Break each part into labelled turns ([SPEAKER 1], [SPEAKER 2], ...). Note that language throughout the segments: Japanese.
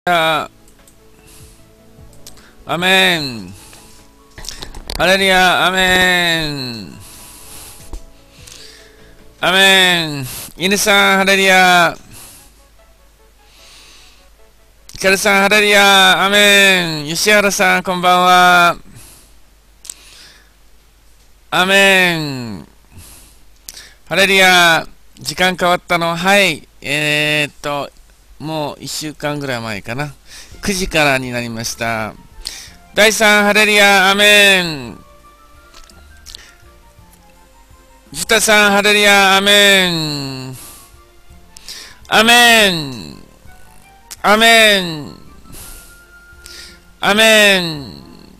[SPEAKER 1] アーメン。ハレルヤ、アーメン。アーメン。犬さん、ハレルヤ。ヒカルさん、ハレルヤ、アーメン。吉原さん、こんばんは。アーメン。ハレルヤ。時間変わったの？はい。もう1週間ぐらい前かな。9時からになりました。第3ハレルヤ、アメン。ジュタさん、ハレルヤ、アメン。アメン。アメン。アメン。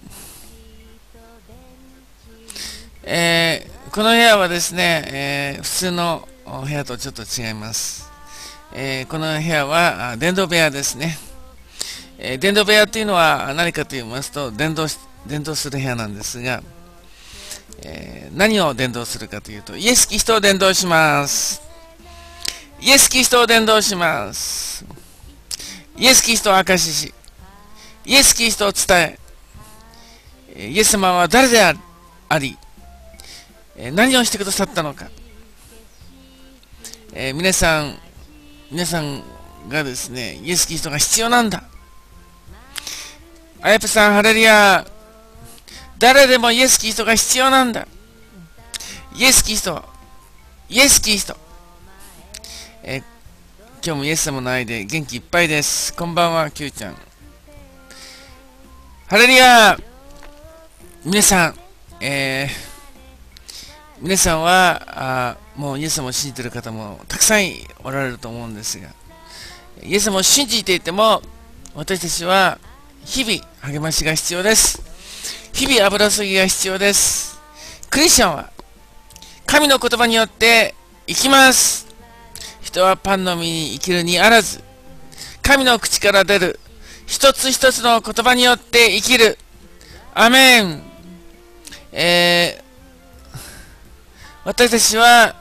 [SPEAKER 1] この部屋はですね、普通の部屋とちょっと違います。この部屋は伝道部屋ですね。伝道部屋というのは何かと言いますと、伝道する部屋なんですが、何を伝道するかというと、イエス・キリストを伝道します。イエス・キリストを伝道します。イエス・キリストを証しし、イエス・キリストを伝え、イエス様は誰であり、何をしてくださったのか、皆さんがですね、イエス・キリストが必要なんだ。あやぷさん、ハレルヤ。誰でもイエス・キリストが必要なんだ。イエス・キリスト。イエス・キリスト。今日もイエス様の愛で元気いっぱいです。こんばんは、キューちゃん。ハレルヤ。皆さん、皆さんはもうイエス様を信じている方もたくさんおられると思うんですが、イエス様を信じていても私たちは日々励ましが必要です。日々油注ぎが必要です。クリスチャンは神の言葉によって生きます。人はパンのみに生きるにあらず、神の口から出る一つ一つの言葉によって生きる。アメン。私たちは、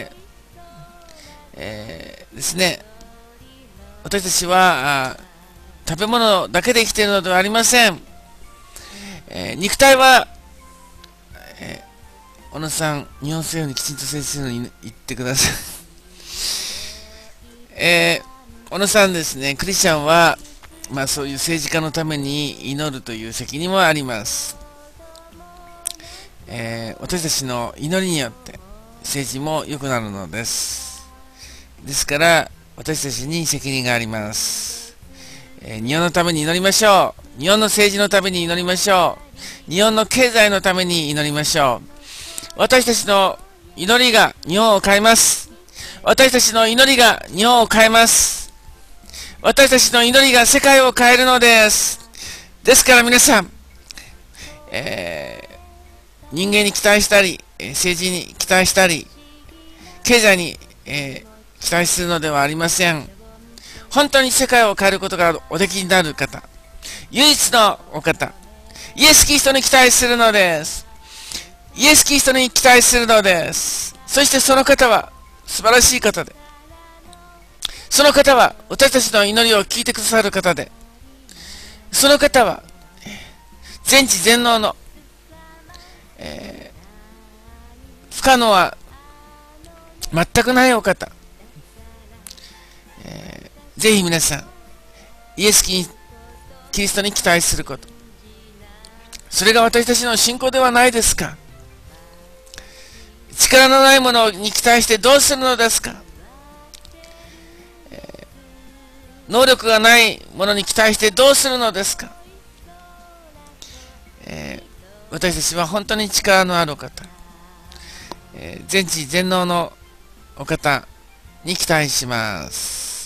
[SPEAKER 1] ですね、私たちは食べ物だけで生きているのではありません。肉体は、小野さん、日本政府にきちんと先生に言ってください。小野さんですね、クリスチャンは、そういう政治家のために祈るという責任もあります。私たちの祈りによって政治も良くなるのです。ですから私たちに責任があります。日本のために祈りましょう。日本の政治のために祈りましょう。日本の経済のために祈りましょう。私たちの祈りが日本を変えます。私たちの祈りが日本を変えます。私たちの祈りが世界を変えるのです。ですから皆さん、人間に期待したり、政治に期待したり、経済に、期待するのではありません。本当に世界を変えることがおできになる方、唯一のお方、イエス・キリストに期待するのです。イエス・キリストに期待するのです。そしてその方は素晴らしい方で、その方は私たちの祈りを聞いてくださる方で、その方は全知全能の不可能は全くないお方。ぜひ皆さん、イエス・キリストに期待すること。それが私たちの信仰ではないですか。力のないものに期待してどうするのですか。能力がないものに期待してどうするのですか。私たちは本当に力のあるお方、全知全能のお方に期待します。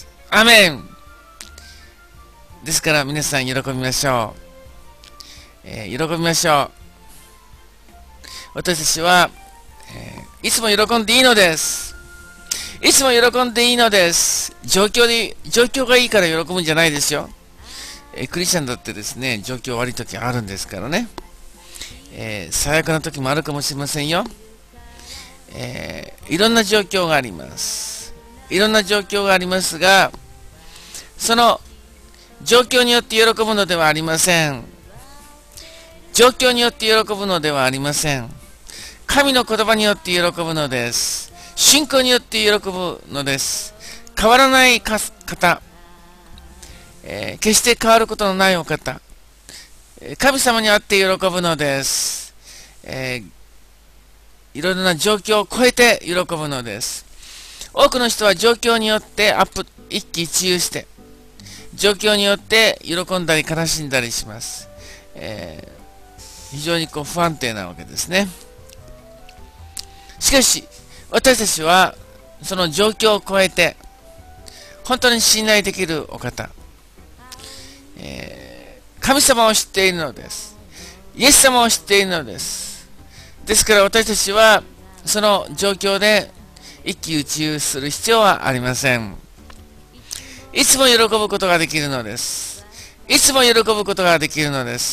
[SPEAKER 1] アメン。ですから皆さん喜びましょう。喜びましょう。私たちは、いつも喜んでいいのです。いつも喜んでいいのです。状況がいいから喜ぶんじゃないですよ。クリスチャンだってですね、状況悪い時あるんですからね。最悪な時もあるかもしれませんよ。いろんな状況があります。いろんな状況がありますが、その状況によって喜ぶのではありません。状況によって喜ぶのではありません。神の言葉によって喜ぶのです。信仰によって喜ぶのです。変わらない方、決して変わることのないお方、神様にあって喜ぶのです。いろいろな状況を超えて喜ぶのです。多くの人は状況によって一喜一憂して、状況によって喜んだり悲しんだりします。非常に不安定なわけですね。しかし、私たちはその状況を超えて、本当に信頼できるお方、神様を知っているのです。イエス様を知っているのです。ですから私たちはその状況で一喜一憂する必要はありません。いつも喜ぶことができるのです。いつも喜ぶことができるのです。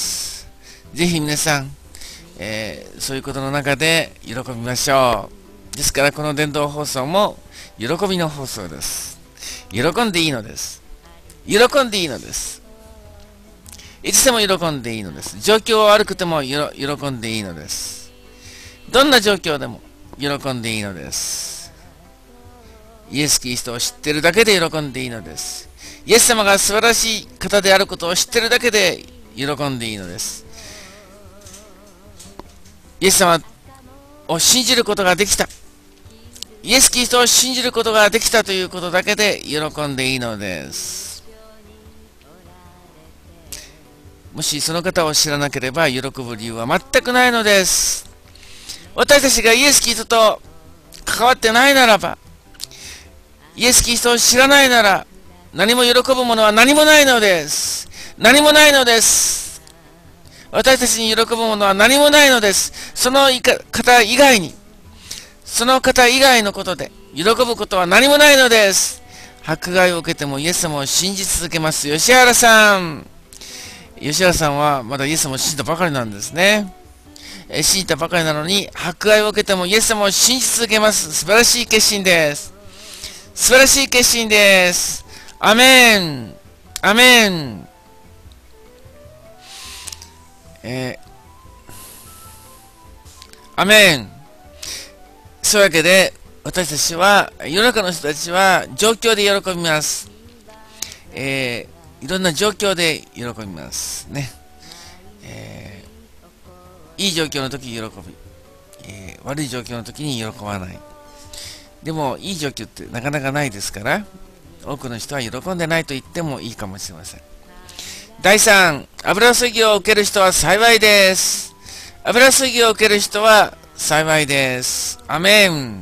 [SPEAKER 1] ぜひ皆さん、そういうことの中で喜びましょう。ですからこの伝道放送も喜びの放送です。喜んでいいのです。喜んでいいのです。いつでも喜んでいいのです。状況は悪くても喜んでいいのです。どんな状況でも喜んでいいのです。イエス・キリストを知っているだけで喜んでいいのです。イエス様が素晴らしい方であることを知っているだけで喜んでいいのです。イエス様を信じることができた。イエス・キリストを信じることができたということだけで喜んでいいのです。もしその方を知らなければ喜ぶ理由は全くないのです。私たちがイエス・キリストと関わってないならば、イエス・キリストを知らないなら、何も喜ぶものは何もないのです。何もないのです。私たちに喜ぶものは何もないのです。その方以外に、その方以外のことで喜ぶことは何もないのです。迫害を受けてもイエス様を信じ続けます。吉原さん。吉原さんはまだイエス様を信じたばかりなんですね。信じたばかりなのに、迫害を受けてもイエス様を信じ続けます。素晴らしい決心です。素晴らしい決心です。アメン。アメン。アメン。そういうわけで、私たちは、世の中の人たちは状況で喜びます。いろんな状況で喜びますね。いい状況の時に喜び、悪い状況の時に喜ばない。でもいい状況ってなかなかないですから、多くの人は喜んでないと言ってもいいかもしれません。第3、油注ぎを受ける人は幸いです。油注ぎを受ける人は幸いです。アメン。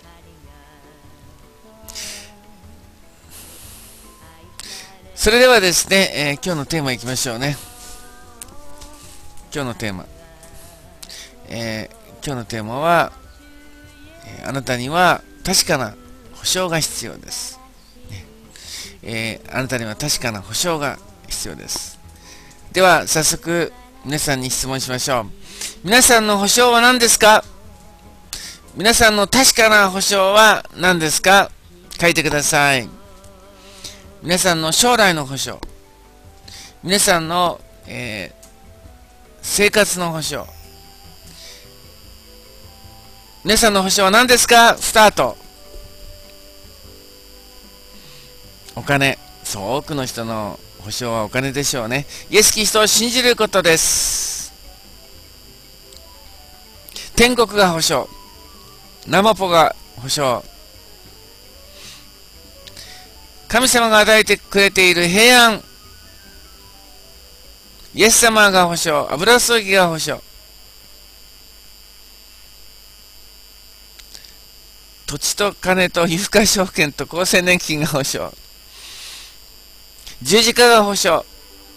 [SPEAKER 1] それではですね、今日のテーマいきましょうね。今日のテーマ。今日のテーマは、あなたには確かな保証が必要です。あなたには確かな保証が必要です。では、早速、皆さんに質問しましょう。皆さんの保証は何ですか？皆さんの確かな保証は何ですか？書いてください。皆さんの将来の保証。皆さんの、生活の保証。皆さんの保証は何ですか？スタート。お金。そう、多くの人の保証はお金でしょうね。イエス・キリストを信じることです。天国が保証。ナマポが保証。神様が与えてくれている平安。イエス様が保証。油注ぎが保証。土地と金と有価証券と厚生年金が保証。十字架が保証。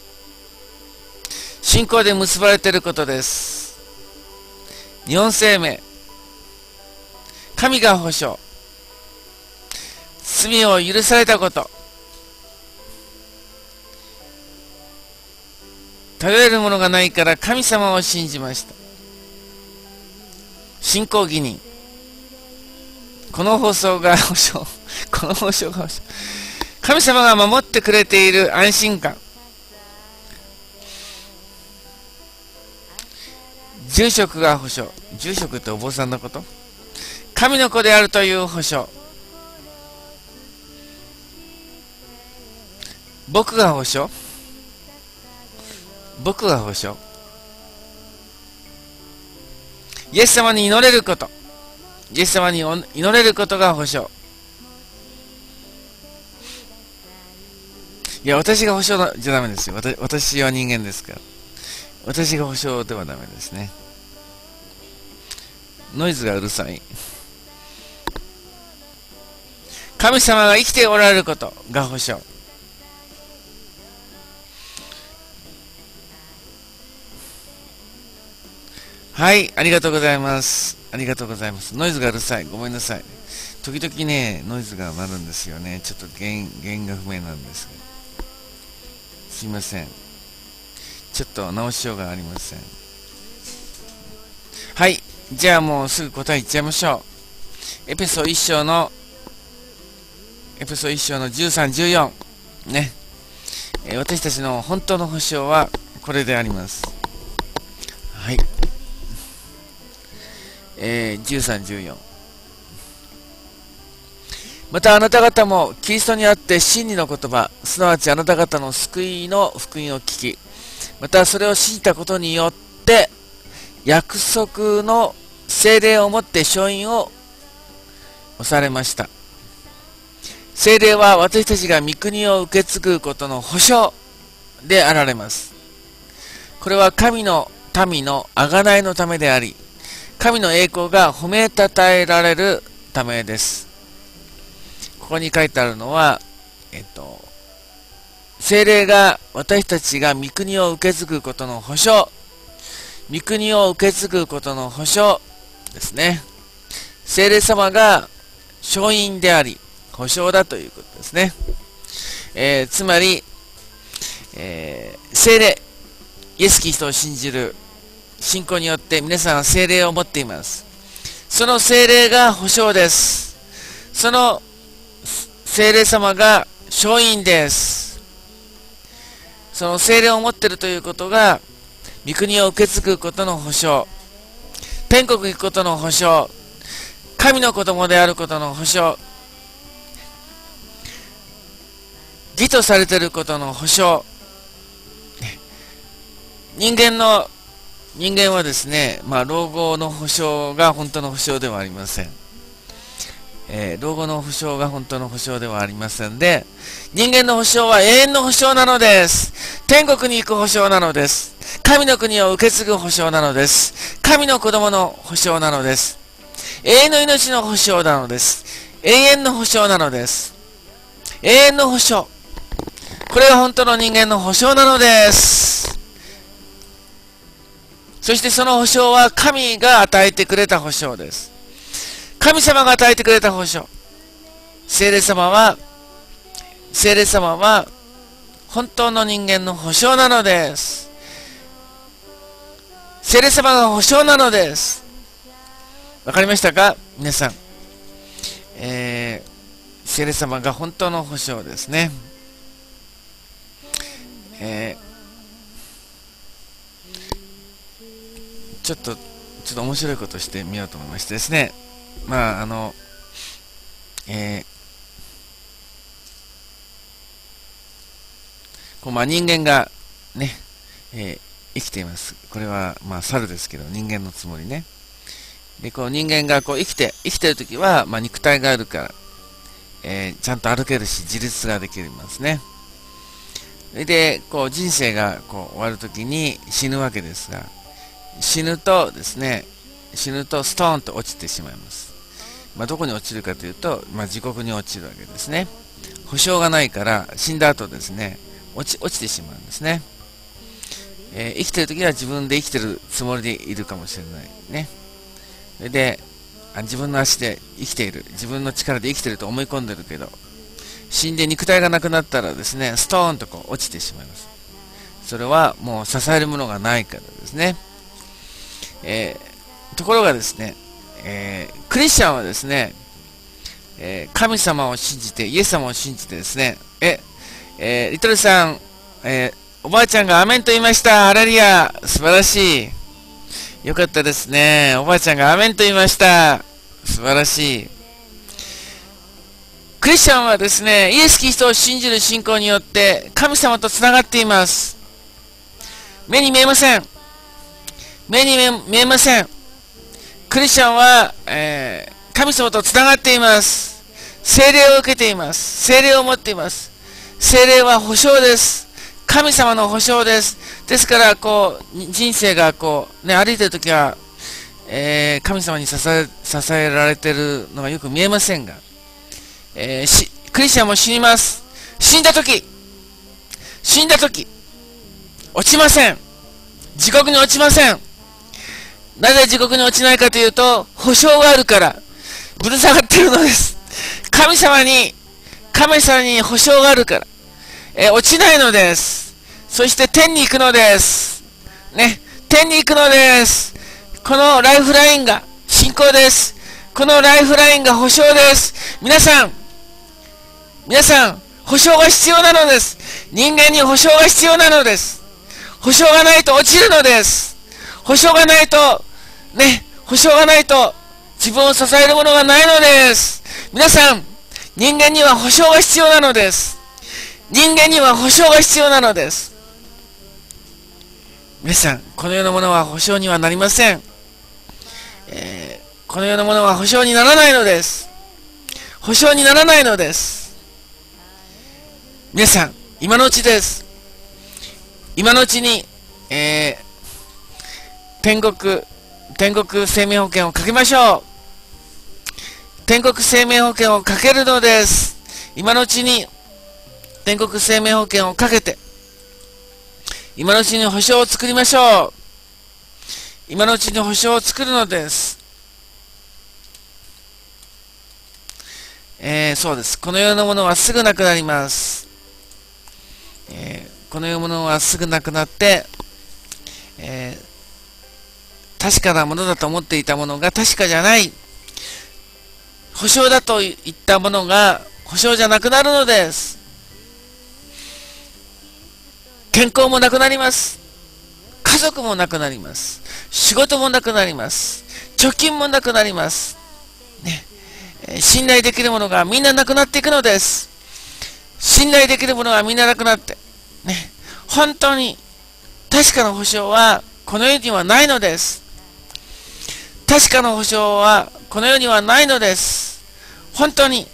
[SPEAKER 1] 信仰で結ばれていることです。日本生命。神が保証。罪を許されたこと。頼れるものがないから神様を信じました。信仰義人。この放送が保証。この放送が保証。神様が守ってくれている安心感。 住職が保証。住職ってお坊さんのこと？神の子であるという保証。僕が保証？僕が保証。イエス様に祈れること。イエス様に祈れることが保証。いや、私が保証じゃダメですよ。私は人間ですから。私が保証ではダメですね。ノイズがうるさい。神様が生きておられることが保証。はい、ありがとうございます。ありがとうございます。ノイズがうるさい。ごめんなさい。時々ね、ノイズが鳴るんですよね。ちょっと原因が不明なんですが。すいません。ちょっと直しようがありません。はい。じゃあもうすぐ答え言っちゃいましょう。エペソ1章の13、14。ね。私たちの本当の保証はこれであります。はい。13、14。またあなた方もキリストにあって真理の言葉、すなわちあなた方の救いの福音を聞き、またそれを信じたことによって約束の聖霊をもって勝因を押されました。聖霊は私たちが御国を受け継ぐことの保証であられます。これは神の民の贖いのためであり、神の栄光が褒めたたえられるためです。ここに書いてあるのは、聖霊が私たちが御国を受け継ぐことの保証、御国を受け継ぐことの保証ですね。聖霊様が勝因であり、保証だということですね。つまり、聖霊、イエス・キリストを信じる信仰によって皆さんは聖霊を持っています。その聖霊が保証です。その聖霊様が勝因です。その聖霊を持っているということが、御国を受け継ぐことの保証、天国行くことの保証、神の子供であることの保証、義とされていることの保証。人間はですね、老後の保証が本当の保証ではありません。老後の保証が本当の保証ではありませんで、人間の保証は永遠の保証なのです。天国に行く保証なのです。神の国を受け継ぐ保証なのです。神の子供の保証なのです。永遠の命の保証なのです。永遠の保証なのです。永遠の保証。これが本当の人間の保証なのです。そしてその保証は神が与えてくれた保証です。神様が与えてくれた保証。聖霊様は本当の人間の保証なのです。聖霊様が保証なのです。わかりましたか皆さん。聖霊様が本当の保証ですね。ちょっと面白いことしてみようと思いましてですね。人間がね、生きています。これは猿ですけど、人間のつもりね。で、人間が生きてるときは、肉体があるから、ちゃんと歩けるし、自立ができますね。で、人生が終わるときに死ぬわけですが、死ぬとストーンと落ちてしまいます。どこに落ちるかというと、地獄に落ちるわけですね。保証がないから、死んだ後ですね、落ちてしまうんですね。生きてるときは自分で生きてるつもりでいるかもしれないね。それで、自分の足で生きている、自分の力で生きていると思い込んでるけど、死んで肉体がなくなったらですね、ストーンと落ちてしまいます。それはもう支えるものがないからですね。ところがですね、クリスチャンはですね、神様を信じて、イエス様を信じてですね、リトルさん、おばあちゃんがアメンと言いました。ハレルヤ、素晴らしい。 よかったですね。おばあちゃんがアメンと言いました。素晴らしい。クリスチャンはですね、イエス・キリストを信じる信仰によって神様とつながっています。目に見えません。目に見えません。クリスチャンは、神様とつながっています。聖霊を受けています。聖霊を持っています。聖霊は保証です。神様の保証です。ですから、人生が歩いているときは、神様に支えられているのがよく見えませんが、クリスチャンも死にます。死んだとき、落ちません。地獄に落ちません。なぜ地獄に落ちないかというと、保証があるから、ぶら下がっているのです。神様に保証があるから、落ちないのです。そして天に行くのです。ね、天に行くのです。このライフラインが信仰です。このライフラインが保証です。皆さん、保証が必要なのです。人間に保証が必要なのです。保証がないと落ちるのです。保証がないと自分を支えるものがないのです。皆さん、人間には保証が必要なのです。人間には保証が必要なのです。皆さん、この世のものは保証にはなりません。この世のものは保証にならないのです。保証にならないのです。皆さん、今のうちです。今のうちに、天国生命保険をかけましょう。天国生命保険をかけるのです。今のうちに天国生命保険をかけて、今のうちに保証を作りましょう。今のうちに保証を作るのです。そうです。この世のものはすぐなくなります。この世のものはすぐなくなって、確かなものだと思っていたものが確かじゃない。保証だと言ったものが保証じゃなくなるのです。健康もなくなります。家族もなくなります。仕事もなくなります。貯金もなくなります。ね、信頼できるものがみんななくなっていくのです。信頼できるものがみんななくなって、ね、本当に確かな保証はこの世にはないのです。確かな保証はこの世にはないのです。本当に、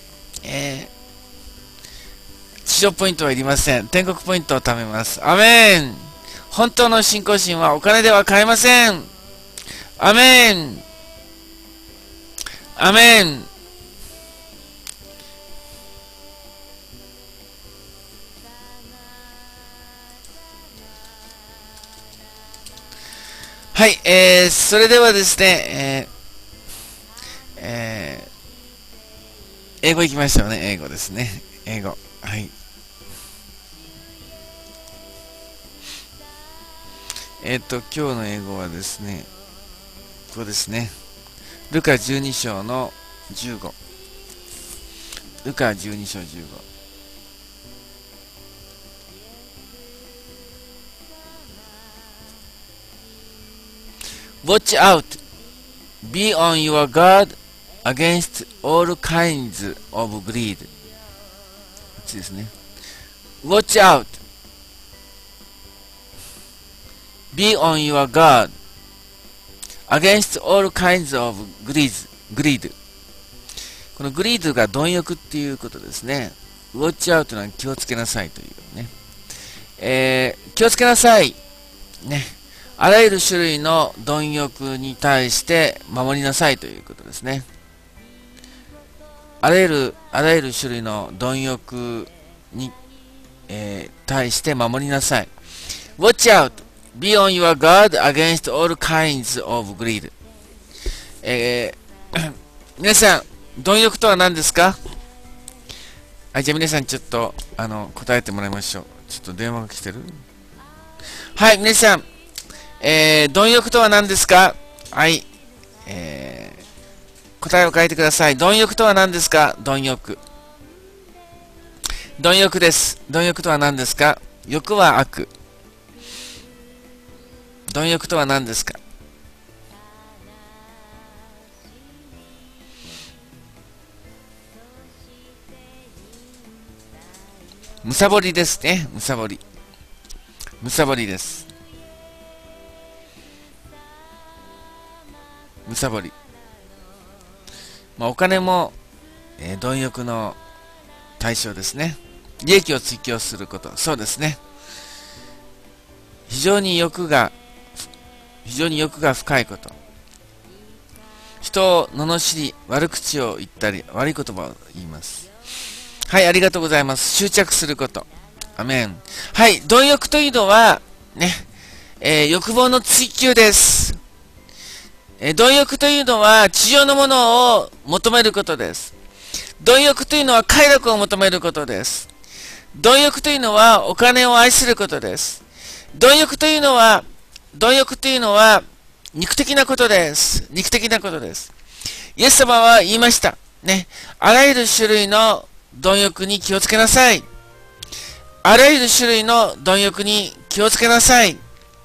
[SPEAKER 1] 地上ポイントはいりません。天国ポイントを貯めます。アメン。本当の信仰心はお金では買えません。アメン。アメン。はい、それではですね、英語いきましょうね。英語ですね。英語。はい。今日の英語はですね、こうですね。ルカ12章の15。ルカ12章15。Watch out! Be on your guard against all kinds of greed. こっちですね。Watch out! Be on your guard against all kinds of greed. この greed が貪欲っていうことですね。Watch out というのは気をつけなさいというね。気をつけなさい。ね。あらゆる種類の貪欲に対して守りなさいということですね。あらゆる種類の貪欲に、対して守りなさい。Watch out! Be on your guard against all kinds of greed. 皆さん、貪欲とは何ですか？はい、じゃあ皆さんちょっと、答えてもらいましょう。ちょっと電話が来てる？はい、皆さん、貪欲とは何ですか？はい、答えを書いてください。貪欲とは何ですか？貪欲。貪欲です。貪欲とは何ですか？欲は悪。貪欲とは何ですか？ むさぼりですね。むさぼり。むさぼりです。むさぼり。まあ、お金も、貪欲の対象ですね。利益を追求すること。そうですね。非常に欲が深いこと。人を罵り、悪口を言ったり、悪い言葉を言います。はい、ありがとうございます。執着すること。アメン。はい、貪欲というのは、ね、欲望の追求です。貪欲というのは、地上のものを求めることです。貪欲というのは、快楽を求めることです。貪欲というのは、お金を愛することです。貪欲というのは、肉的なことです。肉的なことです。イエス様は言いました。ね。あらゆる種類の貪欲に気をつけなさい。あらゆる種類の貪欲に気をつけなさい。イ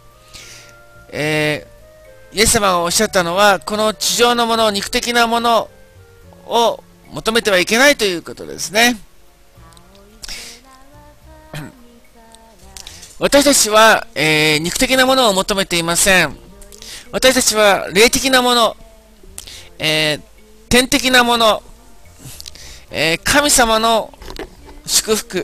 [SPEAKER 1] エス様がおっしゃったのは、この地上のもの、肉的なものを求めてはいけないということですね。私たちは、肉的なものを求めていません。私たちは霊的なもの、天的なもの、神様の祝福、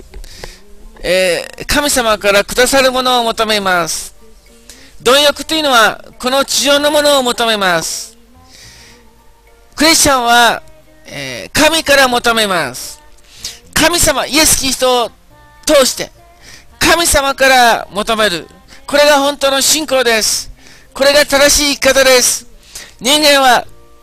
[SPEAKER 1] 神様からくださるものを求めます。貪欲というのは、この地上のものを求めます。クリスチャンは、神から求めます。神様、イエス・キリストを通して、神様から求める。これが本当の信仰です。これが正しい生き方です。人間は、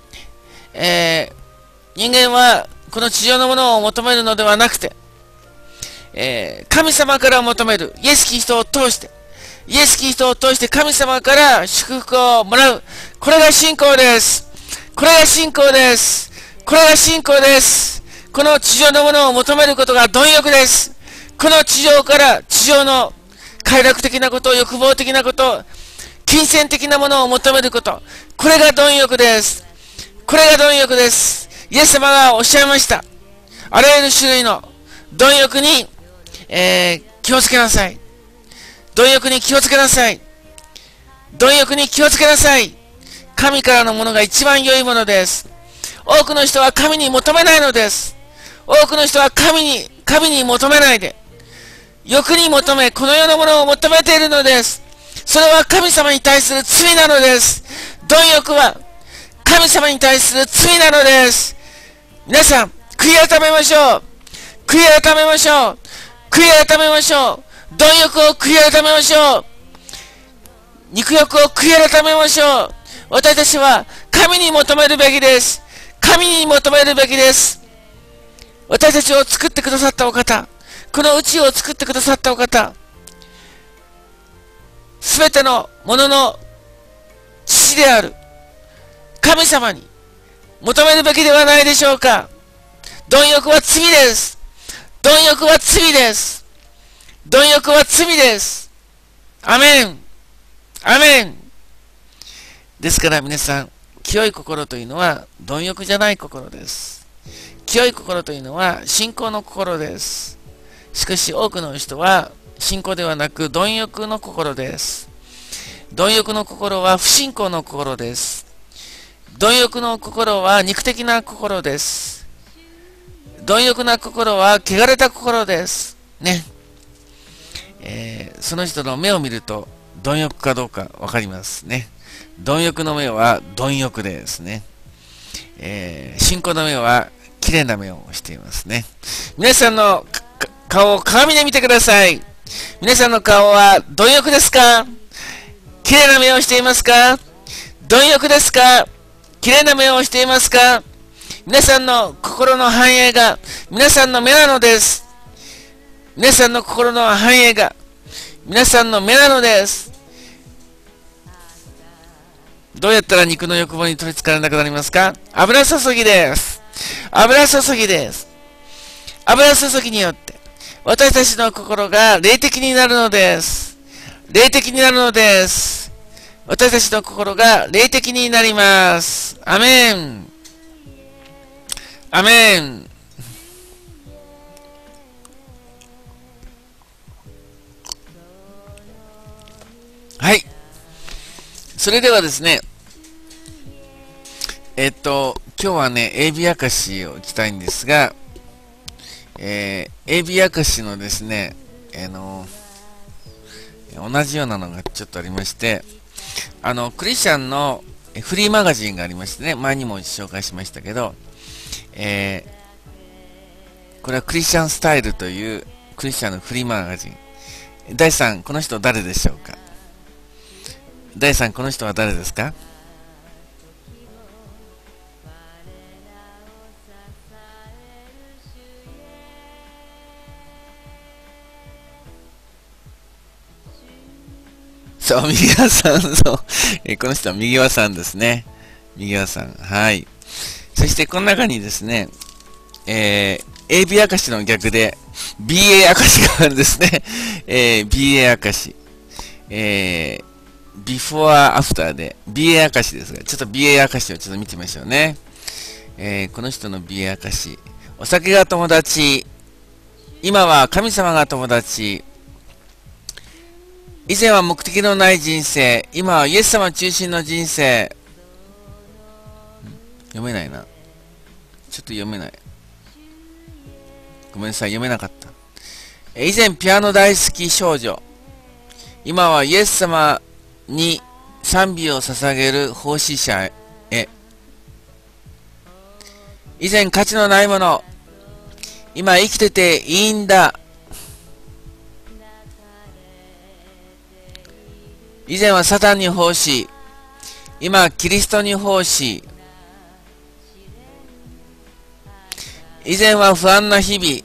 [SPEAKER 1] この地上のものを求めるのではなくて、神様から求める。イエス・キリストを通して、神様から祝福をもらう。これが信仰です。これが信仰です。これが信仰です。この地上のものを求めることが貪欲です。この地上の快楽的なこと、欲望的なこと、金銭的なものを求めること。これが貪欲です。これが貪欲です。イエス様がおっしゃいました。あらゆる種類の貪欲に、気をつけなさい。貪欲に気をつけなさい。貪欲に気をつけなさい。神からのものが一番良いものです。多くの人は神に求めないのです。多くの人は神に求めないで、欲に求め、この世のものを求めているのです。それは神様に対する罪なのです。貪欲は神様に対する罪なのです。皆さん、悔い改めましょう。悔い改めましょう。悔い改めましょう。貪欲を悔い改めましょう。肉欲を悔い改めましょう。私たちは神に求めるべきです。神に求めるべきです。私たちを作ってくださったお方、この宇宙を作ってくださったお方、すべてのものの父である神様に求めるべきではないでしょうか。貪欲は罪です。貪欲は罪です。貪欲は罪です。アメン。アメン。ですから皆さん、清い心というのは貪欲じゃない心です。清い心というのは信仰の心です。しかし多くの人は信仰ではなく貪欲の心です。貪欲の心は不信仰の心です。貪欲の心は肉的な心です。貪欲な心は汚れた心です。ね。その人の目を見ると貪欲かどうかわかりますね。貪欲の目は貪欲ですね。信仰の目は綺麗な目をしていますね。皆さんの顔を鏡で見てください。皆さんの顔は貪欲ですか？綺麗な目をしていますか？貪欲ですか？綺麗な目をしていますか？皆さんの心の繁栄が皆さんの目なのです。皆さんの心の繁栄が皆さんの目なのです。どうやったら肉の欲望に取り憑かれなくなりますか？油注ぎです。油注ぎです。油注ぎによって私たちの心が霊的になるのです。霊的になるのです。私たちの心が霊的になります。アメン。アメン。 それではですね、今日はね、AB 明かしをいきたいんですが、AB 明かしのですね、同じようなのがちょっとありまして、クリスチャンのフリーマガジンがありましてね、前にも紹介しましたけど、これはクリスチャンスタイルというクリスチャンのフリーマガジン。第3、この人誰でしょうか？第3、この人は誰ですか？そう、右輪さん、そう。この人は右輪さんですね。右輪さん。はい。そして、この中にですね、AB 明かしの逆で、BA 明かしがあるんですね。BA 明かし。before, after で、BA 明かしですが、ちょっと BA 明かしをちょっと見てみましょうね。この人の BA 明かし。お酒が友達。今は神様が友達。以前は目的のない人生。今はイエス様中心の人生。読めないな。ちょっと読めない。ごめんなさい、読めなかった。以前ピアノ大好き少女。今はイエス様に賛美を捧げる奉仕者へ。以前価値のないもの。今生きてていいんだ。以前はサタンに奉仕。今キリストに奉仕。以前は不安な日々。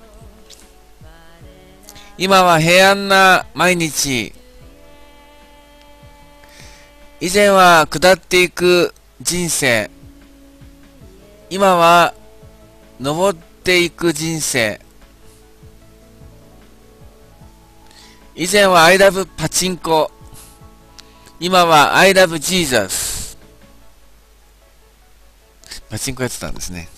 [SPEAKER 1] 今は平安な毎日。以前は下っていく人生。今は登っていく人生。以前は I love パチンコ。今は I love Jesus。パチンコやってたんですね。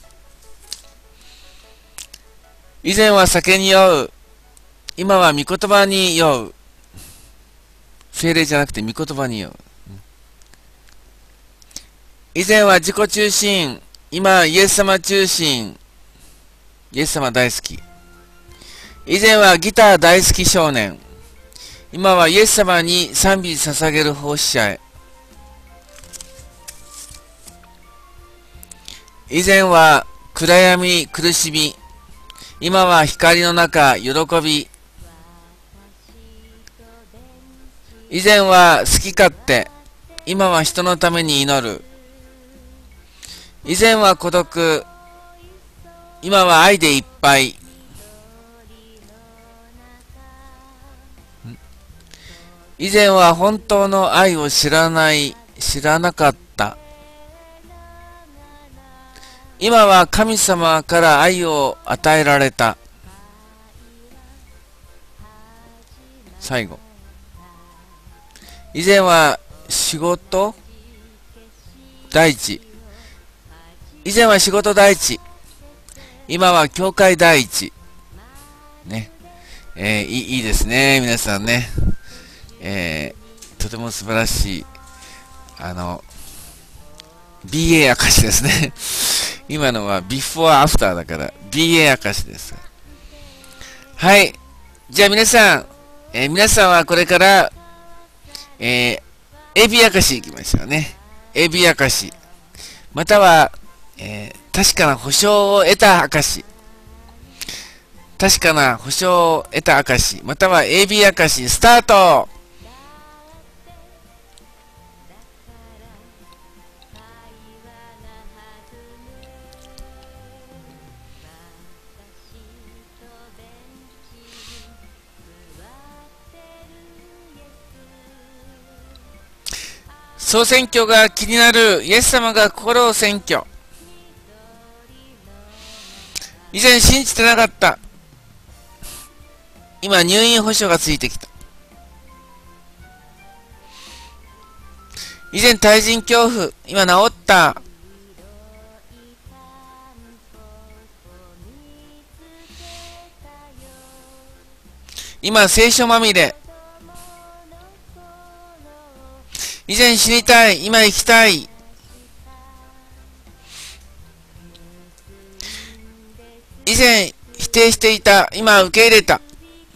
[SPEAKER 1] 以前は酒に酔う。今は御言葉に酔う。精霊じゃなくて御言葉に酔う。以前は自己中心。今イエス様中心。イエス様大好き。以前はギター大好き少年。今はイエス様に賛美捧げる奉仕者へ。以前は暗闇苦しみ。今は光の中喜び。以前は好き勝手。今は人のために祈る。以前は孤独。今は愛でいっぱい。以前は本当の愛を知らなかった。今は神様から愛を与えられた。最後。以前は仕事第一。以前は仕事第一。今は教会第一。ね。いいですね。皆さんね。とても素晴らしい、BA 明かしですね。今のは before after だから BA 明かしです。はい。じゃあ皆さん、皆さんはこれから、AB 明かしいきましょうね。AB 明かし。または、確かな保証を得た証し。確かな保証を得た証。または AB 証スタート。総選挙が気になるイエス様が心を選挙。以前信じてなかった。今入院保障がついてきた。以前対人恐怖。今治った。今聖書まみれ。 以前死にたい、今生きたい。以前否定していた、今受け入れた。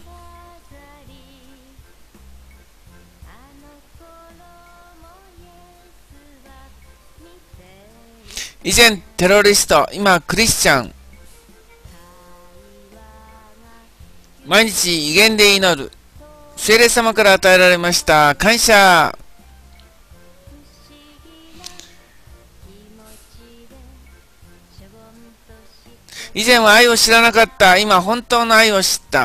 [SPEAKER 1] 以前テロリスト、今クリスチャン。毎日威厳で祈る。聖霊様から与えられました。感謝。以前は愛を知らなかった。今本当の愛を知った。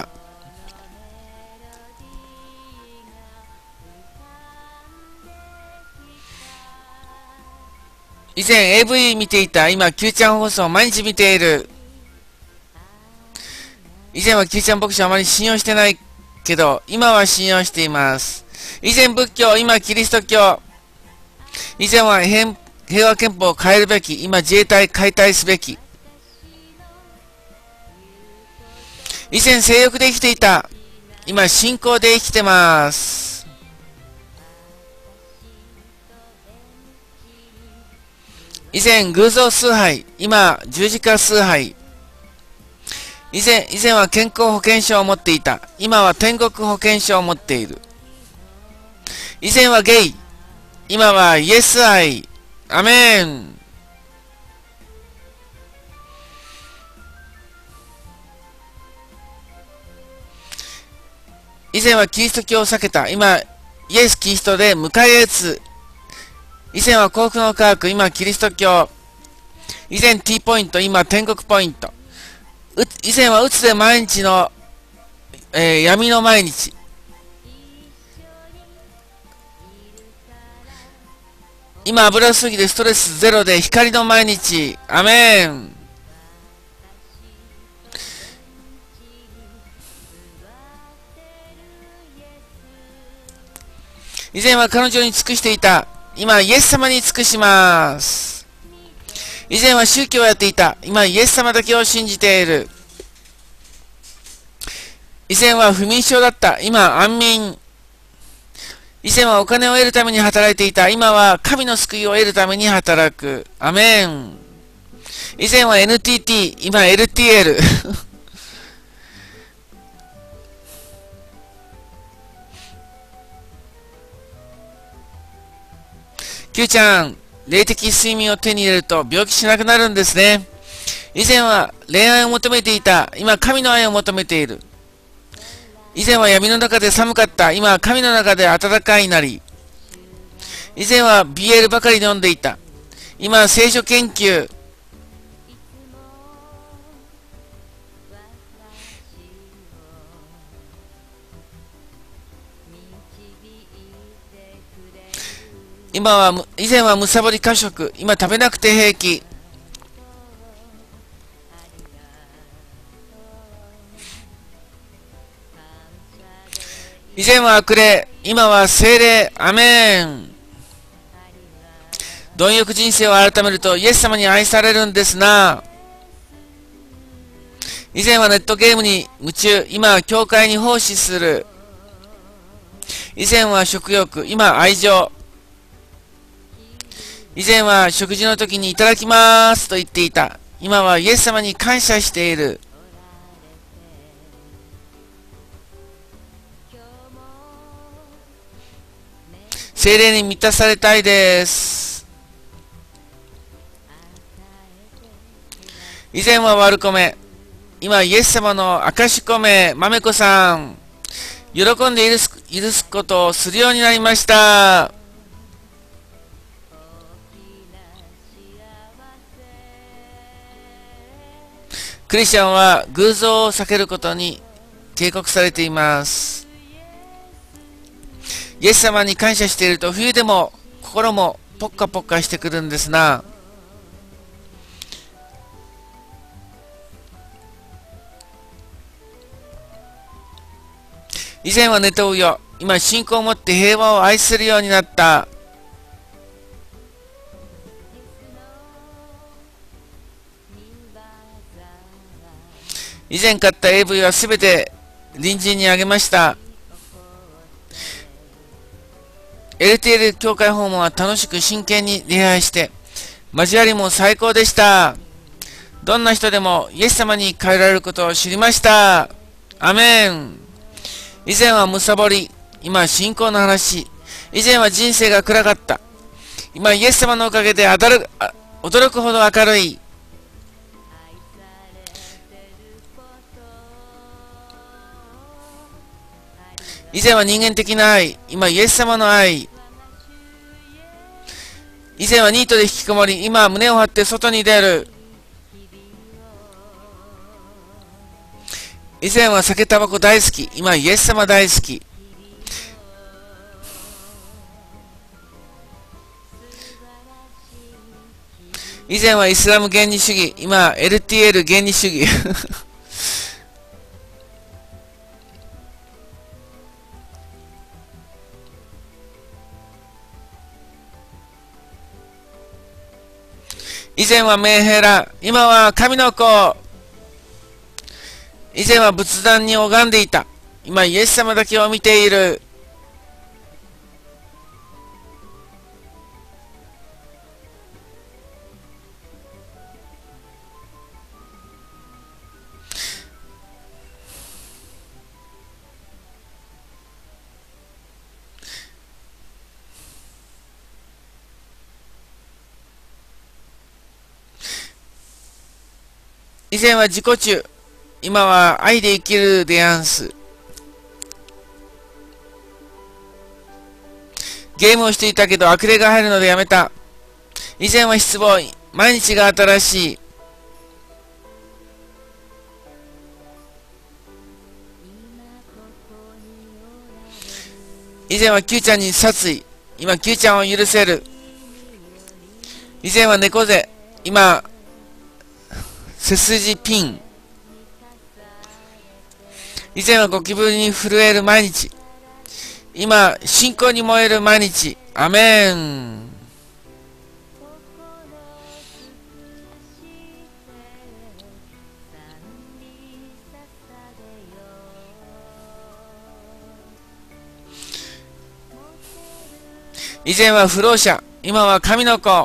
[SPEAKER 1] 以前 AV 見ていた。今 Q ちゃん放送毎日見ている。以前は Q ちゃん牧師をあまり信用してないけど、今は信用しています。以前仏教、今キリスト教。以前は平和憲法を変えるべき。今自衛隊解体すべき。以前性欲で生きていた。今信仰で生きてます。以前偶像崇拝。今十字架崇拝。以前は健康保険証を持っていた。今は天国保険証を持っている。以前はゲイ。今はイエス愛。アメン。以前はキリスト教を避けた。今、イエス・キリストで迎え撃つ。以前は幸福の科学。今、キリスト教。以前 T ポイント。今、天国ポイント。以前はうつで毎日の、闇の毎日。今、油すぎでストレスゼロで光の毎日。アメン。以前は彼女に尽くしていた。今、イエス様に尽くします。以前は宗教をやっていた。今、イエス様だけを信じている。以前は不眠症だった。今、安眠。以前はお金を得るために働いていた。今は神の救いを得るために働く。アメン。以前は NTT。今、LTL。Q ちゃん、霊的睡眠を手に入れると病気しなくなるんですね。以前は恋愛を求めていた。今、神の愛を求めている。以前は闇の中で寒かった。今は神の中で暖かいなり。以前は BL ばかり飲んでいた。今は聖書研究。以前はむさぼり過食。今食べなくて平気。以前は悪霊。今は聖霊。アメン。貪欲人生を改めるとイエス様に愛されるんですな。以前はネットゲームに夢中。今は教会に奉仕する。以前は食欲。今愛情。以前は食事の時にいただきますと言っていた。今はイエス様に感謝している。聖霊に満たされたいです。以前は悪米。今イエス様の証米。まめこさん。喜んで許すことをするようになりました。クリスチャンは偶像を避けることに警告されています。イエス様に感謝していると冬でも心もポッカポッカしてくるんですな。以前はネトウヨ。今信仰を持って平和を愛するようになった。以前買った AV はすべて隣人にあげました。 LTL 教会訪問は楽しく真剣に礼拝して、交わりも最高でした。どんな人でもイエス様に変えられることを知りました。アメン。以前はむさぼり、今信仰の話。以前は人生が暗かった。今イエス様のおかげで驚くほど明るい。以前は人間的な愛、今イエス様の愛。以前はニートで引きこもり、今は胸を張って外に出る。以前は酒タバコ大好き、今イエス様大好き。以前はイスラム原理主義、今 LTL 原理主義。以前はメンヘラ、今は神の子。以前は仏壇に拝んでいた、今イエス様だけを見ている。以前は自己中、今は愛で生きるでやんす。ゲームをしていたけど悪霊が入るのでやめた。以前は失望、毎日が新しい。以前は Q ちゃんに殺意、今 Q ちゃんを許せる。以前は猫背、今背筋ピン。以前はゴキブリに震える毎日、今信仰に燃える毎日。アメン。以前は不老者、今は神の子。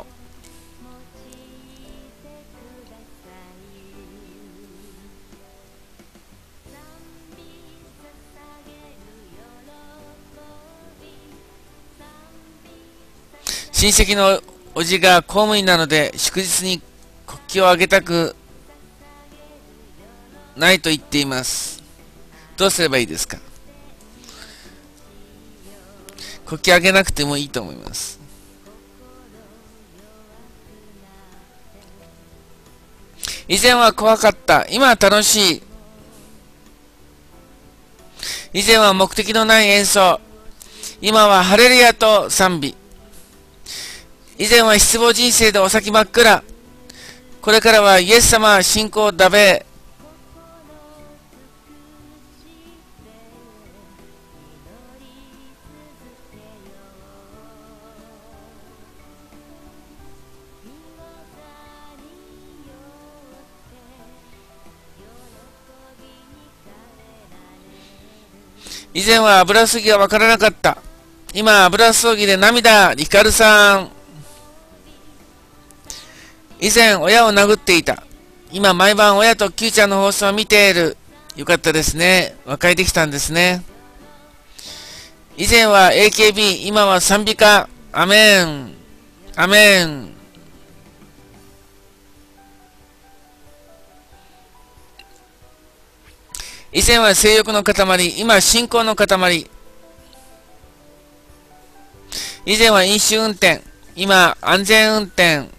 [SPEAKER 1] 親戚のおじが公務員なので祝日に国旗を上げたくないと言っています。どうすればいいですか？国旗上げなくてもいいと思います。以前は怖かった、今は楽しい。以前は目的のない演奏、今はハレルヤと賛美。以前は失望人生でお先真っ暗、これからはイエス様信仰だべ。以前は油すぎがわからなかった、今油葬儀で涙。リカルさん。以前親を殴っていた、今毎晩親と Q ちゃんの放送を見ている。よかったですね、和解できたんですね。以前は AKB、今は賛美歌。アメンアメン。以前は性欲の塊、今信仰の塊。以前は飲酒運転、今安全運転。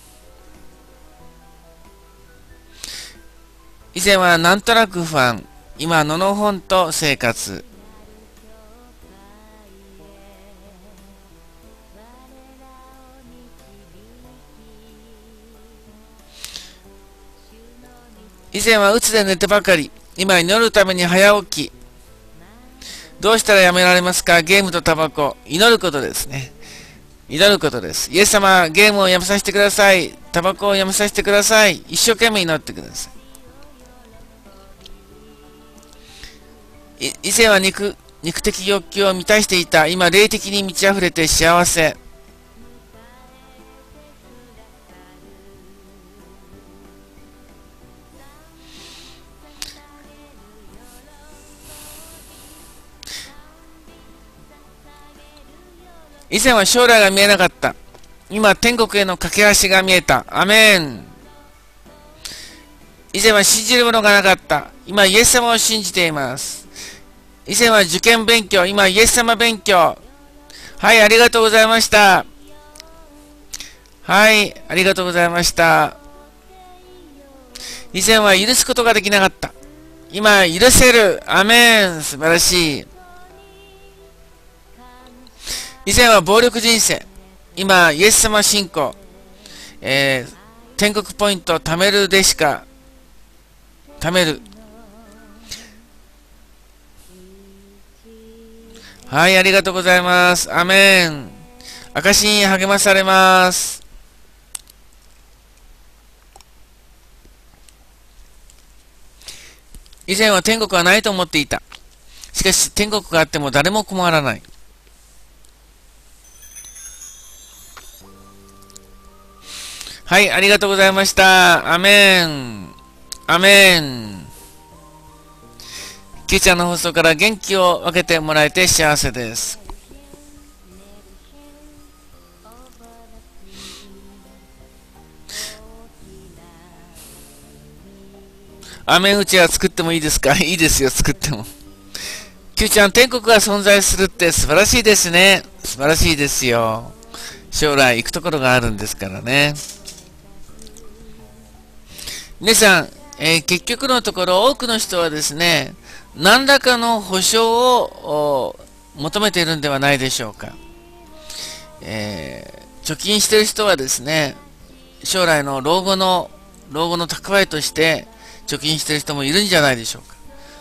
[SPEAKER 1] 以前はなんとなく不安、今ののほんと生活。以前は鬱で寝てばかり、今祈るために早起き。どうしたらやめられますか？ゲームとタバコ。祈ることですね。祈ることです。イエス様、ゲームをやめさせてください。タバコをやめさせてください。一生懸命祈ってください。以前は肉肉的欲求を満たしていた。今、霊的に満ち溢れて幸せ。以前は将来が見えなかった。今、天国への架け橋が見えた。アメン。以前は信じるものがなかった。今、イエス様を信じています。以前は受験勉強。今、イエス様勉強。はい、ありがとうございました。はい、ありがとうございました。以前は許すことができなかった。今、許せる。アメン。素晴らしい。以前は暴力人生。今、イエス様信仰。天国ポイントを貯めるでしか、貯める。はい、ありがとうございます。アメン。証に励まされます。以前は天国はないと思っていた。しかし、天国があっても誰も困らない。はい、ありがとうございました。アメン。アメン。Qちゃんの放送から元気を分けてもらえて幸せです。アメンうちは作ってもいいですか？いいですよ、作っても。Qちゃん、天国が存在するって素晴らしいですね。素晴らしいですよ。将来行くところがあるんですからね。皆さん、結局のところ多くの人はですね、何らかの保証を求めているんではないでしょうか。貯金している人はですね、将来の老後の蓄えとして貯金している人もいるんじゃないでしょうか。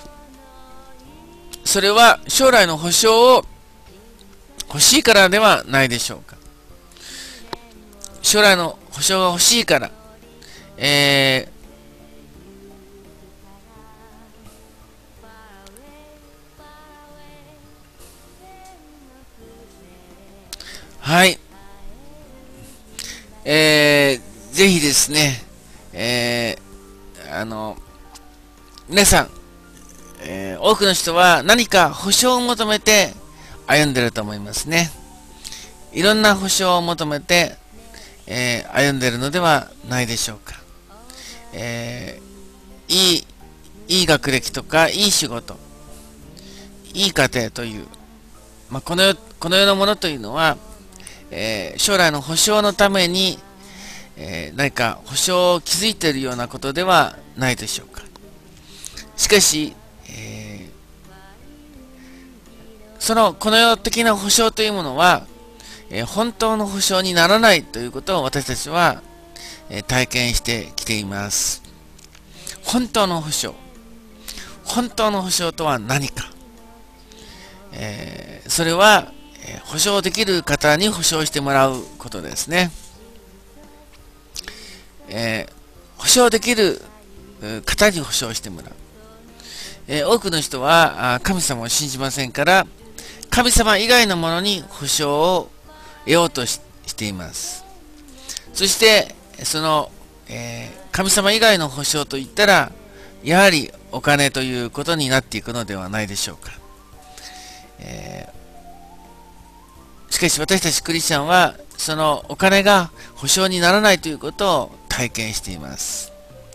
[SPEAKER 1] それは将来の保証を欲しいからではないでしょうか。将来の保証が欲しいから、はい。ぜひですね、皆さん、多くの人は何か保証を求めて歩んでると思いますね。いろんな保証を求めて、歩んでるのではないでしょうか。いい学歴とか、いい仕事、いい家庭という、この世のものというのは、将来の保証のために、何か保証を築いているようなことではないでしょうか。しかし、この世的な保証というものは、本当の保証にならないということを私たちは、体験してきています。本当の保証。本当の保証とは何か。それは、保証できる方に保証してもらうことですね。保証できる方に保証してもらう。多くの人は神様を信じませんから、神様以外のものに保証を得ようとしています。そして、神様以外の保証といったら、やはりお金ということになっていくのではないでしょうか。しかし私たちクリスチャンは、そのお金が保証にならないということを体験しています。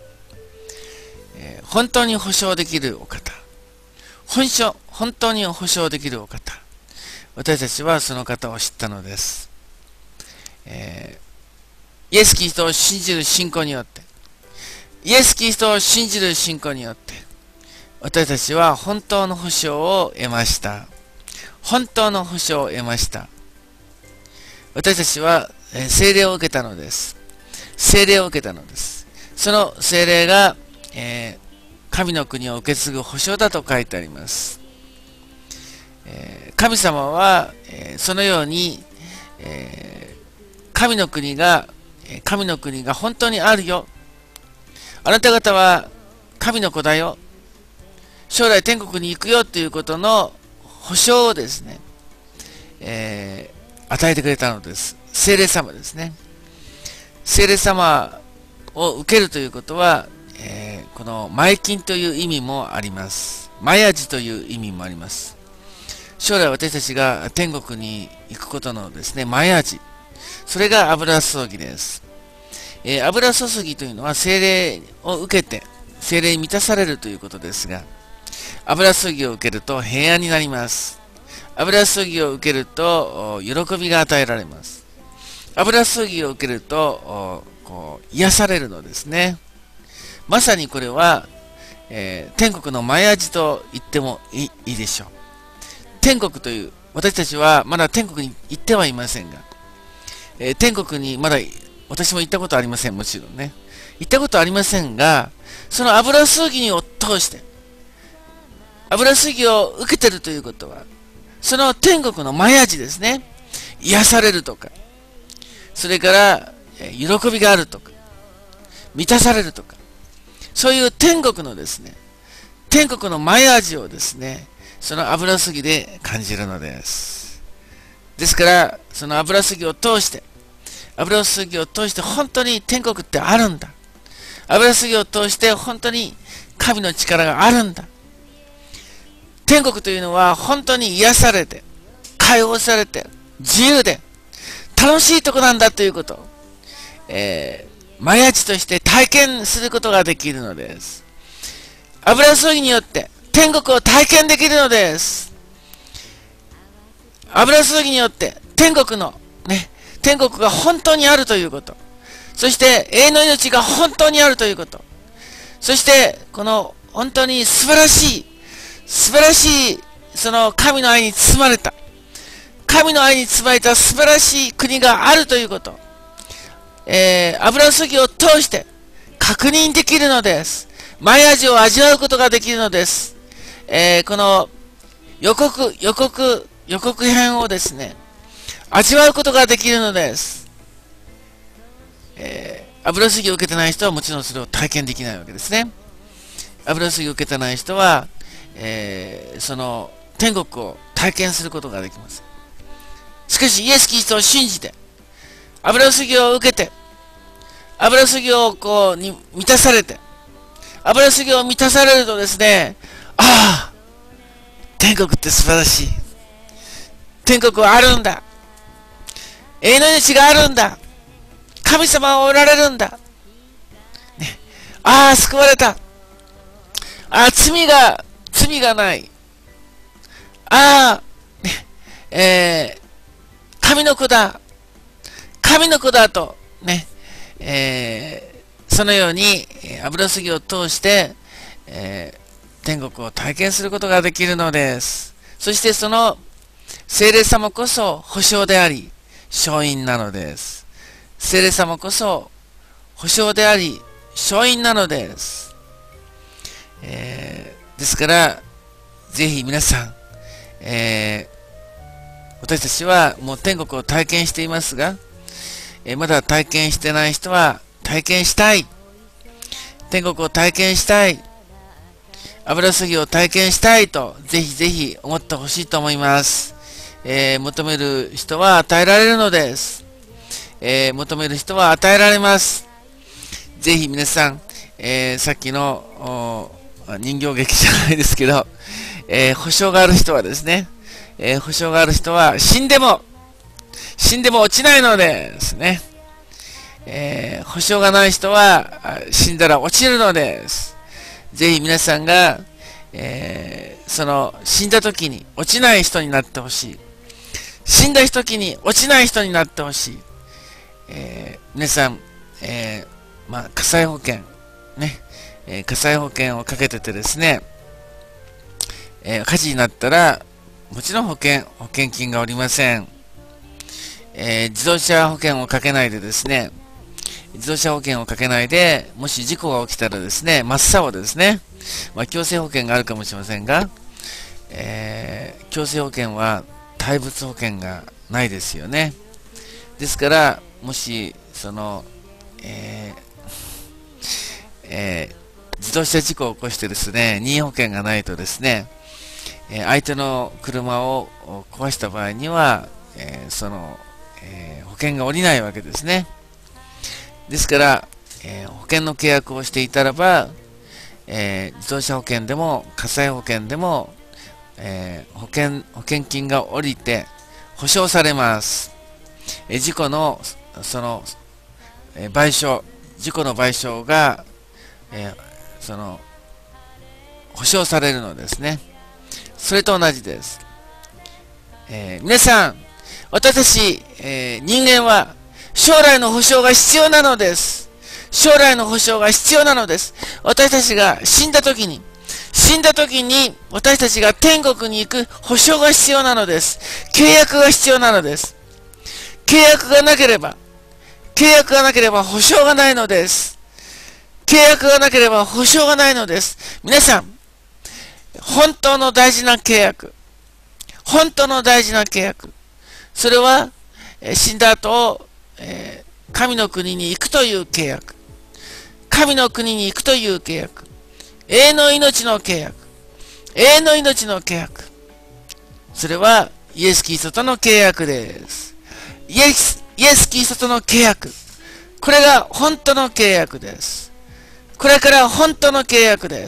[SPEAKER 1] 本当に保証できるお方。本当に保証できるお方。私たちはその方を知ったのです。イエス・キリストを信じる信仰によって、イエス・キリストを信じる信仰によって、私たちは本当の保証を得ました。本当の保証を得ました。私たちは聖霊を受けたのです。聖霊を受けたのです。その聖霊が、神の国を受け継ぐ保証だと書いてあります。神様は、そのように、神の国が本当にあるよ。あなた方は神の子だよ。将来天国に行くよということの保証をですね、与えてくれたのです。聖霊様ですね。聖霊様を受けるということは、この前金という意味もあります。前味という意味もあります。将来私たちが天国に行くことのですね、前味。それが油注ぎです。油注ぎというのは聖霊を受けて、聖霊に満たされるということですが、油注ぎを受けると平安になります。油注ぎを受けると喜びが与えられます。油注ぎを受けると癒されるのですね。まさにこれは、天国の前味と言ってもいいでしょう。天国という、私たちはまだ天国に行ってはいませんが、天国にまだ私も行ったことありません。もちろんね。行ったことありませんが、その油注ぎを通して、油注ぎを受けてるということは、その天国の前味ですね。癒されるとか、それから、喜びがあるとか、満たされるとか、そういう天国のですね、天国の前味をですね、その油注ぎで感じるのです。ですから、その油注ぎを通して、本当に天国ってあるんだ。油注ぎを通して本当に神の力があるんだ。天国というのは本当に癒されて、解放されて、自由で、楽しいとこなんだということを、前味として体験することができるのです。油注ぎによって天国を体験できるのです。油注ぎによって天国が本当にあるということ。そして永遠の命が本当にあるということ。そしてこの本当に素晴らしい、その神の愛に包まれた素晴らしい国があるということ。油注ぎを通して確認できるのです。前味を味わうことができるのです。この予告編をですね、味わうことができるのです。油注ぎを受けてない人はもちろんそれを体験できないわけですね。油注ぎを受けてない人は、その天国を体験することができます。しかしイエス・キリストを信じて、油注ぎを受けて、油注ぎをに満たされて、油注ぎを満たされるとですね、ああ、天国って素晴らしい。天国はあるんだ。永遠の命があるんだ。神様はおられるんだ。ね、ああ、救われた。ああ、罪がない。ああ、ね、神の子だと、ね、そのように油注ぎを通して、天国を体験することができるのです。そしてその聖霊様こそ保証であり、勝因なのです。聖霊様こそ保証であり、勝因なのです。ですから、ぜひ皆さん、私たちはもう天国を体験していますが、まだ体験してない人は体験したい。天国を体験したい。油注ぎを体験したいと、ぜひぜひ思ってほしいと思います。求める人は与えられるのです。求める人は与えられます。ぜひ皆さん、さっきの人形劇じゃないですけど、保証がある人はですね、保証がある人は死んでも落ちないのですね。保証がない人は死んだら落ちるのです。ぜひ皆さんが、その死んだ時に落ちない人になってほしい。死んだ時に落ちない人になってほしい。皆さん、火災保険ね、火災保険をかけててですね、火事になったらもちろん保険金がおりません。自動車保険をかけないでですね、もし事故が起きたらですね、真っ青ですね、強制保険があるかもしれませんが、強制保険は対物保険がないですよね。ですから、もしその、自動車事故を起こしてですね、任意保険がないとですね、 相手の車を壊した場合には、保険が下りないわけですね。ですから、保険の契約をしていたらば、自動車保険でも火災保険でも、保険金が下りて保証されます。事故の事故の賠償が、保証されるのですね。それと同じです。皆さん、私たち、人間は将来の保証が必要なのです。将来の保証が必要なのです。私たちが死んだ時に私たちが天国に行く保証が必要なのです。契約が必要なのです。契約がなければ保証がないのです。契約がなければ保証がないのです。皆さん、本当の大事な契約。それは、死んだ後、神の国に行くという契約。永遠の命の契約。それは、イエス・キリストとの契約です。イエス・キリストとの契約。これが本当の契約です。これから本当の契約です。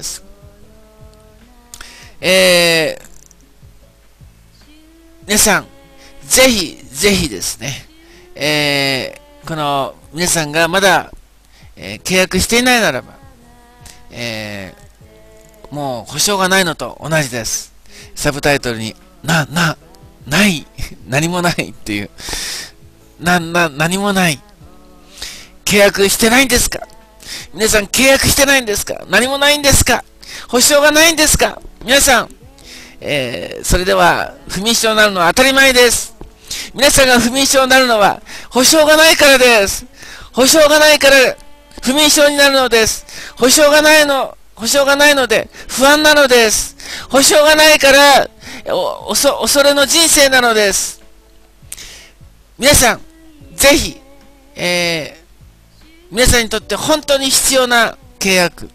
[SPEAKER 1] 皆さん、ぜひですね、この皆さんがまだ、契約していないならば、もう保証がないのと同じです。サブタイトルに、ない何もないっていう、何もない。契約してないんですか？皆さん契約してないんですか？何もないんですか？保証がないんですか？皆さん、それでは不眠症になるのは当たり前です。皆さんが不眠症になるのは保証がないからです。保証がないから不眠症になるのです。保証がないので不安なのです。保証がないから恐れの人生なのです。皆さん、ぜひ、皆さんにとって本当に必要な契約、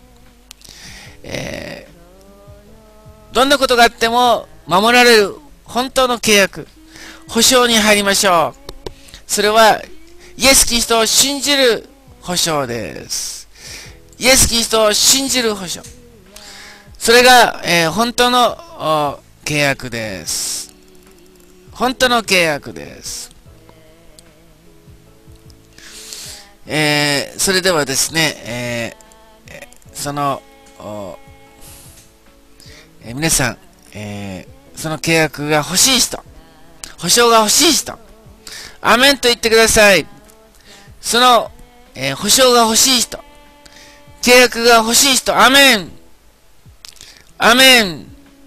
[SPEAKER 1] どんなことがあっても守られる本当の契約、保証に入りましょう。それはイエス・キリストを信じる保証です。イエス・キリストを信じる保証。それが、本当の契約です。本当の契約です。それではですね、皆さん、その契約が欲しい人、保証が欲しい人、アメンと言ってください。その、保証が欲しい人、契約が欲しい人、アメン、アメン、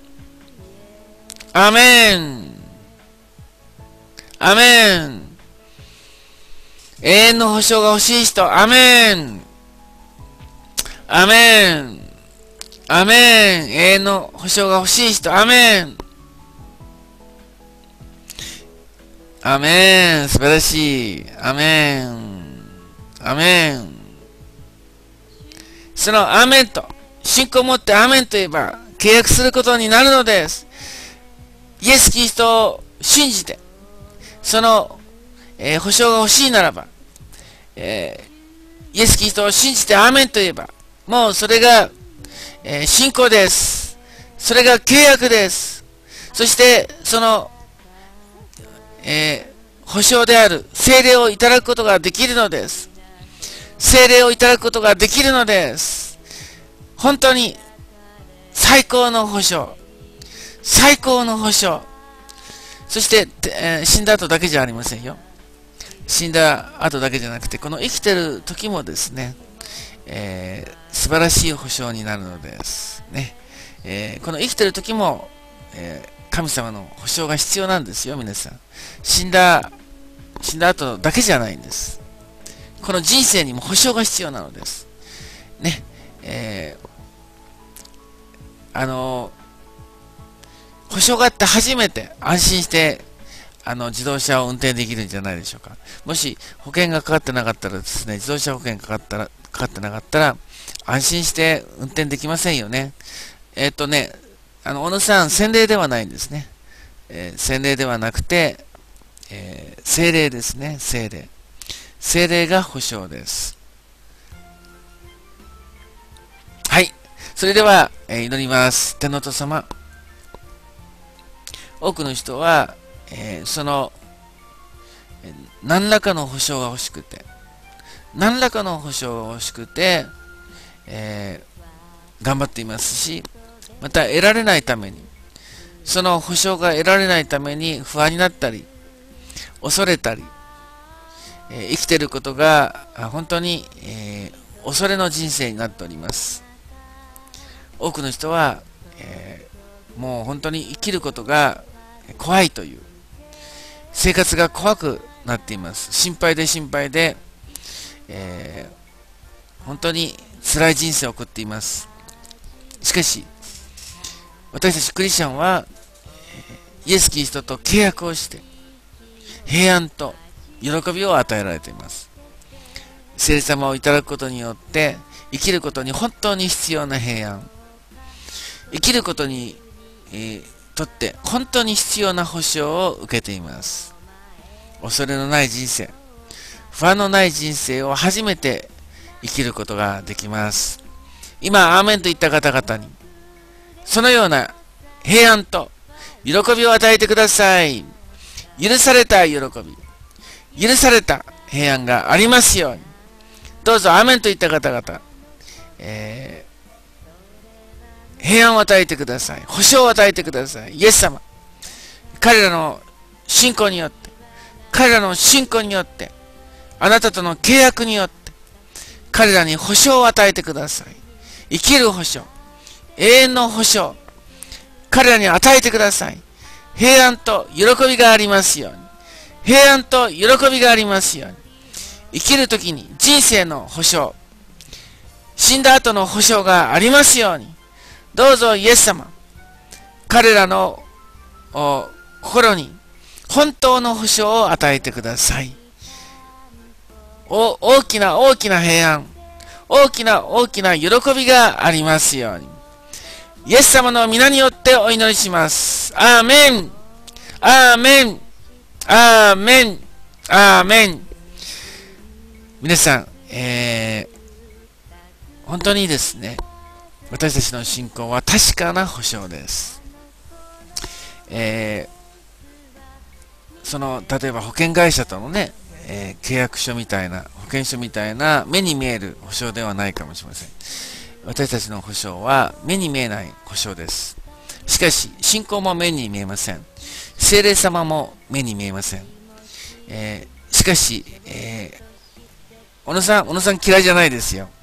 [SPEAKER 1] アメン、アメン。永遠の保証が欲しい人、アメン、アメン、アメン。永遠の保証が欲しい人、アメン、アメン。素晴らしい。アメン、アメン。そのアメンと信仰を持ってアメンと言えば契約することになるのです。イエス・キリストを信じてその、保証が欲しいならば、イエス・キリストを信じてアーメンと言えば、もうそれが、信仰です。それが契約です。そしてその、保証である聖霊をいただくことができるのです。聖霊をいただくことができるのです。本当に最高の保証、最高の保証。そして、死んだ後だけじゃありませんよ。死んだ後だけじゃなくて、この生きてる時もですね、素晴らしい保証になるのですね。この生きてる時も、神様の保証が必要なんですよ、皆さん。死んだ後だけじゃないんです。この人生にも保証が必要なのです。ね。保証があって初めて安心して自動車を運転できるんじゃないでしょうか。もし保険がかかってなかったらですね、自動車保険かかってなかったら安心して運転できませんよね。 小野さん、洗礼ではないんですね。洗礼ではなくて、聖霊ですね、聖霊。聖霊が保証です。はい。それでは、祈ります。天のお父様。多くの人は、何らかの保証が欲しくて、何らかの保証が欲しくて、頑張っていますし、また得られないために、その保証が得られないために不安になったり、恐れたり、生きていることが本当に、恐れの人生になっております。多くの人は、もう本当に生きることが怖いという、生活が怖くなっています。心配で心配で、本当に辛い人生を送っています。しかし、私たちクリスチャンは、イエス・キリストと契約をして、平安と喜びを与えられています。聖霊様をいただくことによって、生きることに本当に必要な平安、生きることに、とって本当に必要な保証を受けています。恐れのない人生、不安のない人生を初めて生きることができます。今、アーメンと言った方々に、そのような平安と喜びを与えてください。許された喜び、許された平安がありますように。どうぞ、アーメンと言った方々、平安を与えてください。保証を与えてください。イエス様、彼らの信仰によって、彼らの信仰によって、あなたとの契約によって、彼らに保証を与えてください。生きる保証、永遠の保証、彼らに与えてください。平安と喜びがありますように。平安と喜びがありますように。生きるときに人生の保証、死んだ後の保証がありますように。どうぞイエス様、彼らの心に本当の保証を与えてください。大きな大きな平安、大きな大きな喜びがありますように。イエス様の皆によってお祈りします。アーメン、アーメン、アーメン、アーメン。皆さん、本当にですね、私たちの信仰は確かな保証です。例えば保険会社とのね、契約書みたいな、保険書みたいな目に見える保証ではないかもしれません。私たちの保証は目に見えない保証です。しかし、信仰も目に見えません。聖霊様も目に見えません。しかし、小野さん嫌いじゃないですよ。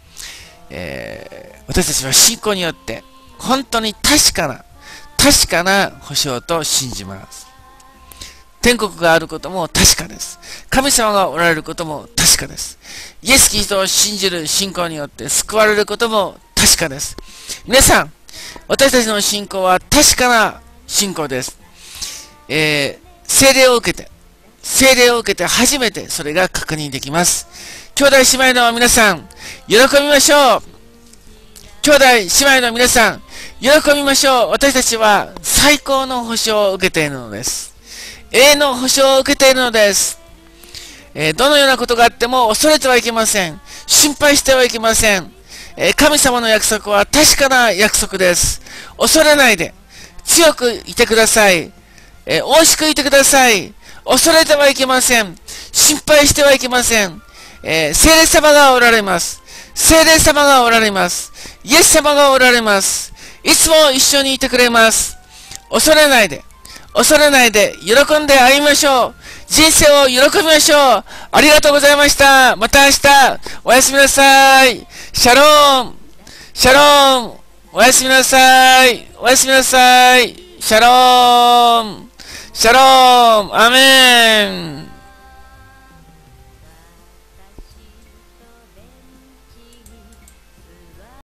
[SPEAKER 1] 私たちは信仰によって本当に確かな保証と信じます。天国があることも確かです。神様がおられることも確かです。イエス・キリストを信じる信仰によって救われることも確かです。皆さん、私たちの信仰は確かな信仰です。聖霊を受けて初めてそれが確認できます。兄弟姉妹の皆さん、喜びましょう。兄弟姉妹の皆さん、喜びましょう。私たちは最高の保証を受けているのです。永遠の保証を受けているのです。どのようなことがあっても恐れてはいけません。心配してはいけません。神様の約束は確かな約束です。恐れないで、強くいてください。大しくいてください。恐れてはいけません。心配してはいけません。聖霊様がおられます。聖霊様がおられます。イエス様がおられます。いつも一緒にいてくれます。恐れないで、喜んで歩みましょう。人生を喜びましょう。ありがとうございました。また明日、おやすみなさい。シャローン、シャローン、おやすみなさい。おやすみなさい。シャローン、シャローン、アメン。